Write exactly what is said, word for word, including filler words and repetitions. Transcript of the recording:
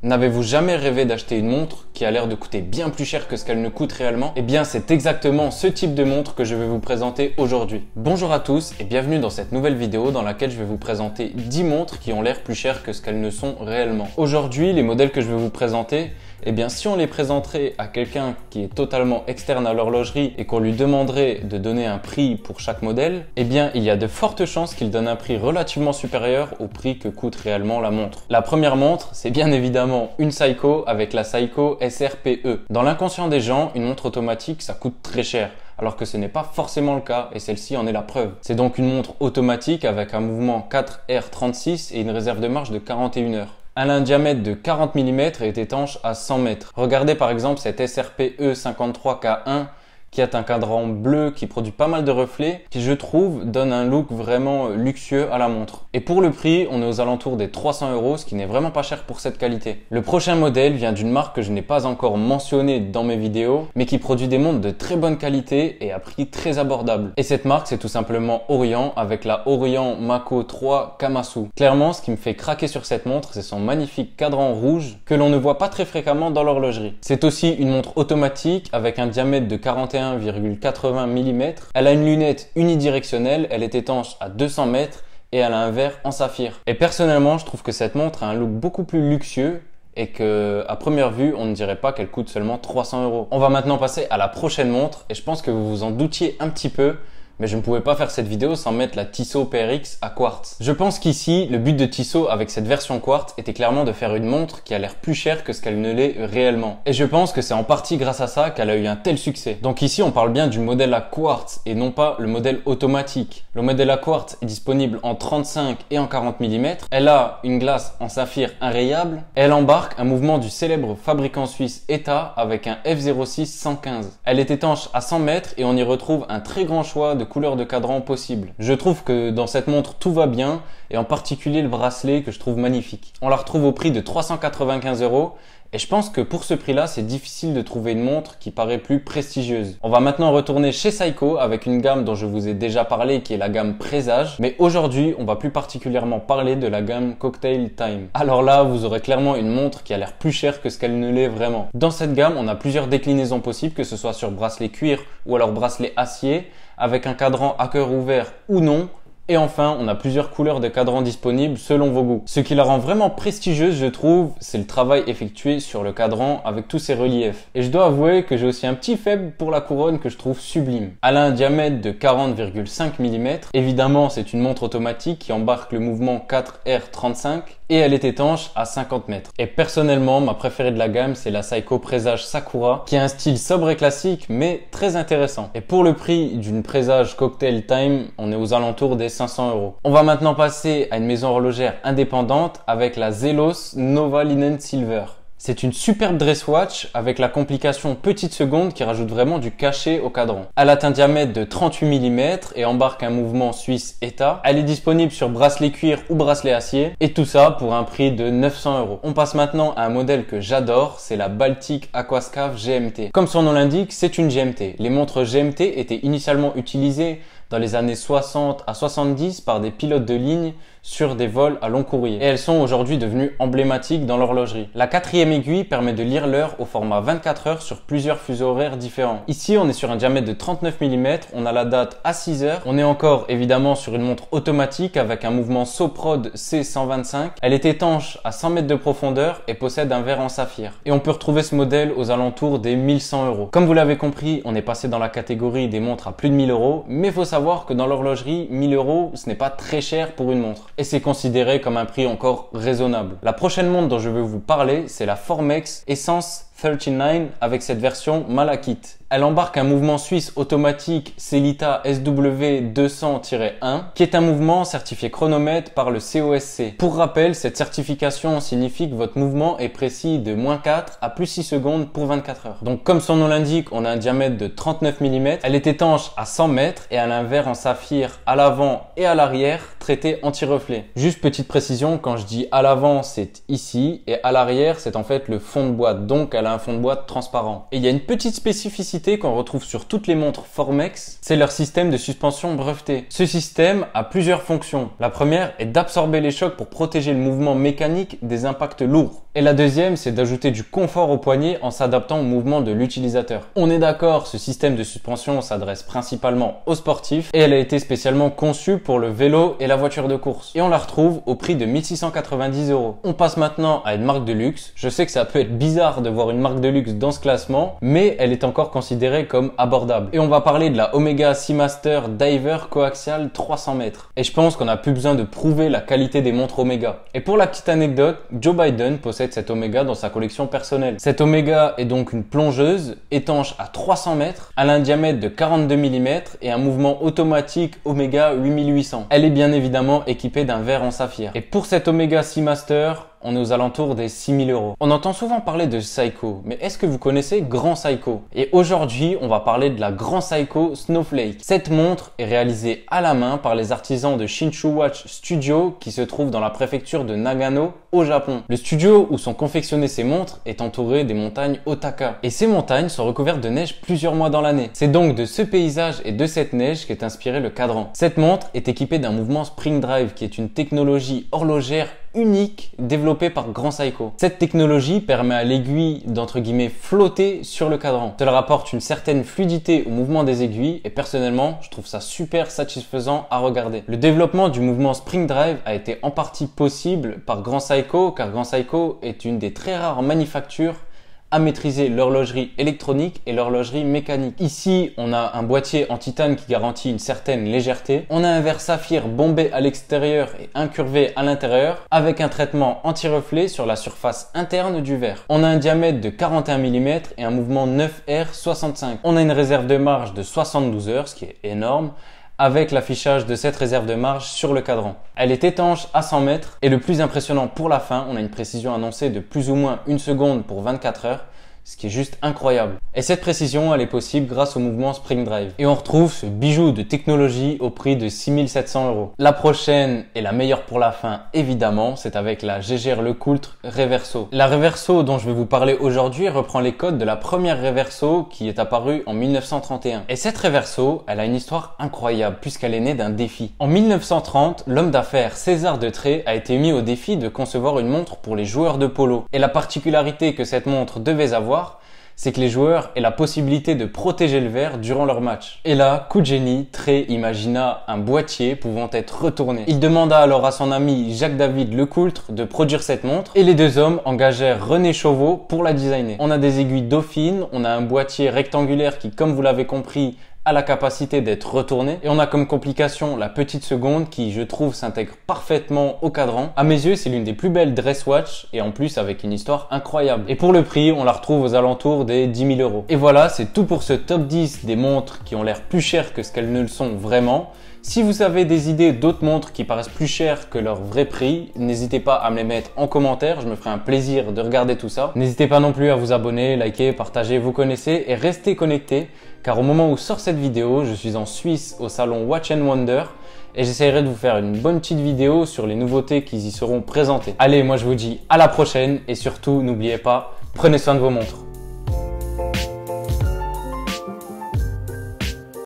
N'avez-vous jamais rêvé d'acheter une montre qui a l'air de coûter bien plus cher que ce qu'elle ne coûte réellement? Eh bien, c'est exactement ce type de montre que je vais vous présenter aujourd'hui. Bonjour à tous et bienvenue dans cette nouvelle vidéo dans laquelle je vais vous présenter dix montres qui ont l'air plus chères que ce qu'elles ne sont réellement. Aujourd'hui, les modèles que je vais vous présenter, eh bien, si on les présenterait à quelqu'un qui est totalement externe à l'horlogerie et qu'on lui demanderait de donner un prix pour chaque modèle, eh bien, il y a de fortes chances qu'il donne un prix relativement supérieur au prix que coûte réellement la montre. La première montre, c'est bien évidemment une Seiko avec la Seiko S R P E. Dans l'inconscient des gens, une montre automatique, ça coûte très cher, alors que ce n'est pas forcément le cas et celle-ci en est la preuve. C'est donc une montre automatique avec un mouvement quatre R trente-six et une réserve de marche de quarante et une heures. Elle a un diamètre de quarante millimètres et est étanche à cent mètres. Regardez par exemple cette S R P E cinquante-trois K un qui a un cadran bleu qui produit pas mal de reflets, qui je trouve donne un look vraiment luxueux à la montre. Et pour le prix, on est aux alentours des trois cents euros, ce qui n'est vraiment pas cher pour cette qualité. Le prochain modèle vient d'une marque que je n'ai pas encore mentionnée dans mes vidéos, mais qui produit des montres de très bonne qualité et à prix très abordable. Et cette marque, c'est tout simplement Orient avec la Orient Mako trois Kamasu. Clairement, ce qui me fait craquer sur cette montre, c'est son magnifique cadran rouge que l'on ne voit pas très fréquemment dans l'horlogerie. C'est aussi une montre automatique avec un diamètre de quarante et un virgule quatre-vingts millimètres. Elle a une lunette unidirectionnelle, elle est étanche à deux cents mètres et elle a un verre en saphir. Et personnellement, je trouve que cette montre a un look beaucoup plus luxueux et que à première vue, on ne dirait pas qu'elle coûte seulement trois cents euros. On va maintenant passer à la prochaine montre et je pense que vous vous en doutiez un petit peu, mais je ne pouvais pas faire cette vidéo sans mettre la Tissot P R X à quartz. Je pense qu'ici, le but de Tissot avec cette version quartz était clairement de faire une montre qui a l'air plus chère que ce qu'elle ne l'est réellement. Et je pense que c'est en partie grâce à ça qu'elle a eu un tel succès. Donc ici, on parle bien du modèle à quartz et non pas le modèle automatique. Le modèle à quartz est disponible en trente-cinq et en quarante millimètres. Elle a une glace en saphir inrayable. Elle embarque un mouvement du célèbre fabricant suisse ETA avec un F zéro six cent quinze. Elle est étanche à cent mètres et on y retrouve un très grand choix de couleurs de cadran possible. Je trouve que dans cette montre tout va bien et en particulier le bracelet que je trouve magnifique. On la retrouve au prix de trois cent quatre-vingt-quinze euros et je pense que pour ce prix-là, c'est difficile de trouver une montre qui paraît plus prestigieuse. On va maintenant retourner chez Seiko avec une gamme dont je vous ai déjà parlé qui est la gamme Présage, mais aujourd'hui, on va plus particulièrement parler de la gamme Cocktail Time. Alors là, vous aurez clairement une montre qui a l'air plus chère que ce qu'elle ne l'est vraiment. Dans cette gamme, on a plusieurs déclinaisons possibles, que ce soit sur bracelet cuir ou alors bracelet acier, avec un cadran à cœur ouvert ou non. Et enfin, on a plusieurs couleurs de cadran disponibles selon vos goûts. Ce qui la rend vraiment prestigieuse, je trouve, c'est le travail effectué sur le cadran avec tous ses reliefs. Et je dois avouer que j'ai aussi un petit faible pour la couronne que je trouve sublime. Elle a un diamètre de quarante virgule cinq millimètres. Évidemment, c'est une montre automatique qui embarque le mouvement quatre R trente-cinq et elle est étanche à cinquante mètres. Et personnellement, ma préférée de la gamme, c'est la Seiko Présage Sakura, qui a un style sobre et classique, mais très intéressant. Et pour le prix d'une Présage Cocktail Time, on est aux alentours des cinq cents euros. On va maintenant passer à une maison horlogère indépendante avec la Zelos Nova Linen Silver. C'est une superbe dress watch avec la complication petite seconde qui rajoute vraiment du cachet au cadran. Elle a un diamètre de trente-huit millimètres et embarque un mouvement suisse ETA. Elle est disponible sur bracelet cuir ou bracelet acier et tout ça pour un prix de neuf cents euros. On passe maintenant à un modèle que j'adore, c'est la Baltic Aquascaphe G M T. Comme son nom l'indique, c'est une G M T. Les montres G M T étaient initialement utilisées dans les années soixante à soixante-dix par des pilotes de ligne sur des vols à long courrier. Et elles sont aujourd'hui devenues emblématiques dans l'horlogerie. La quatrième aiguille permet de lire l'heure au format vingt-quatre heures sur plusieurs fuseaux horaires différents. Ici, on est sur un diamètre de trente-neuf millimètres, on a la date à six heures. On est encore évidemment sur une montre automatique avec un mouvement Soprod C cent vingt-cinq. Elle est étanche à cent mètres de profondeur et possède un verre en saphir. Et on peut retrouver ce modèle aux alentours des mille cent euros. Comme vous l'avez compris, on est passé dans la catégorie des montres à plus de mille euros, mais il faut savoir que dans l'horlogerie, mille euros, ce n'est pas très cher pour une montre. Et c'est considéré comme un prix encore raisonnable. La prochaine montre dont je vais vous parler, c'est la Formex Essence trente-neuf avec cette version Malachite. Elle embarque un mouvement suisse automatique Sellita S W deux cents un qui est un mouvement certifié chronomètre par le C O S C. Pour rappel, cette certification signifie que votre mouvement est précis de moins quatre à plus six secondes pour vingt-quatre heures. Donc comme son nom l'indique, on a un diamètre de trente-neuf millimètres. Elle est étanche à cent mètres et elle a un verre en saphir à l'avant et à l'arrière traité anti-reflet. Juste petite précision, quand je dis à l'avant, c'est ici et à l'arrière, c'est en fait le fond de boîte. Donc elle a un fond de boîte transparent. Et il y a une petite spécificité qu'on retrouve sur toutes les montres Formex, c'est leur système de suspension breveté. Ce système a plusieurs fonctions. La première est d'absorber les chocs pour protéger le mouvement mécanique des impacts lourds. Et la deuxième, c'est d'ajouter du confort au poignet en s'adaptant au mouvement de l'utilisateur. On est d'accord, ce système de suspension s'adresse principalement aux sportifs et elle a été spécialement conçue pour le vélo et la voiture de course. Et on la retrouve au prix de mille six cent quatre-vingt-dix euros. On passe maintenant à une marque de luxe. Je sais que ça peut être bizarre de voir une marque de luxe dans ce classement, mais elle est encore considérée comme abordable. Et on va parler de la Omega Seamaster Diver Coaxial trois cents mètres. Et je pense qu'on n'a plus besoin de prouver la qualité des montres Omega. Et pour la petite anecdote, Joe Biden possède cette Omega dans sa collection personnelle. Cette Omega est donc une plongeuse étanche à trois cents mètres, elle a un diamètre de quarante-deux millimètres et un mouvement automatique Omega huit mille huit cents. Elle est bien évidemment équipée d'un verre en saphir. Et pour cette Omega Seamaster, on est aux alentours des six mille euros. On entend souvent parler de Seiko, mais est-ce que vous connaissez Grand Seiko? Et aujourd'hui, on va parler de la Grand Seiko Snowflake. Cette montre est réalisée à la main par les artisans de Shinshu Watch Studio qui se trouve dans la préfecture de Nagano au Japon. Le studio où sont confectionnées ces montres est entouré des montagnes Otaka. Et ces montagnes sont recouvertes de neige plusieurs mois dans l'année. C'est donc de ce paysage et de cette neige qu'est inspiré le cadran. Cette montre est équipée d'un mouvement Spring Drive qui est une technologie horlogère unique développée par Grand Seiko. Cette technologie permet à l'aiguille d'entre guillemets flotter sur le cadran. Cela rapporte une certaine fluidité au mouvement des aiguilles et personnellement, je trouve ça super satisfaisant à regarder. Le développement du mouvement Spring Drive a été en partie possible par Grand Seiko car Grand Seiko est une des très rares manufactures à maîtriser l'horlogerie électronique et l'horlogerie mécanique. Ici, on a un boîtier en titane qui garantit une certaine légèreté. On a un verre saphir bombé à l'extérieur et incurvé à l'intérieur avec un traitement anti-reflet sur la surface interne du verre. On a un diamètre de quarante et un millimètres et un mouvement neuf R soixante-cinq. On a une réserve de marge de soixante-douze heures, ce qui est énorme, avec l'affichage de cette réserve de marge sur le cadran. Elle est étanche à cent mètres et le plus impressionnant pour la fin, on a une précision annoncée de plus ou moins une seconde pour vingt-quatre heures, ce qui est juste incroyable. Et cette précision, elle est possible grâce au mouvement Spring Drive. Et on retrouve ce bijou de technologie au prix de six mille sept cents euros. La prochaine et la meilleure pour la fin, évidemment, c'est avec la G G R LeCoultre Reverso. La Reverso dont je vais vous parler aujourd'hui reprend les codes de la première Reverso qui est apparue en mille neuf cent trente et un. Et cette Reverso, elle a une histoire incroyable puisqu'elle est née d'un défi. En mille neuf cent trente, l'homme d'affaires César de Trey a été mis au défi de concevoir une montre pour les joueurs de polo. Et la particularité que cette montre devait avoir, c'est que les joueurs aient la possibilité de protéger le verre durant leur match. Et là, coup de génie, Trey imagina un boîtier pouvant être retourné. Il demanda alors à son ami Jacques-David LeCoultre de produire cette montre et les deux hommes engagèrent René Chauveau pour la designer. On a des aiguilles dauphines, on a un boîtier rectangulaire qui, comme vous l'avez compris, a la capacité d'être retourné et on a comme complication la petite seconde qui, je trouve, s'intègre parfaitement au cadran. À mes yeux, c'est l'une des plus belles dress watch et en plus avec une histoire incroyable. Et pour le prix, on la retrouve aux alentours des dix mille euros. Et voilà, c'est tout pour ce top dix des montres qui ont l'air plus chères que ce qu'elles ne le sont vraiment. Si vous avez des idées d'autres montres qui paraissent plus chères que leur vrai prix, n'hésitez pas à me les mettre en commentaire, je me ferai un plaisir de regarder tout ça. N'hésitez pas non plus à vous abonner, liker, partager, vous connaissez et restez connectés car au moment où sort cette vidéo, je suis en Suisse au salon Watch and Wonder et j'essaierai de vous faire une bonne petite vidéo sur les nouveautés qui y seront présentées. Allez, moi je vous dis à la prochaine et surtout n'oubliez pas, prenez soin de vos montres.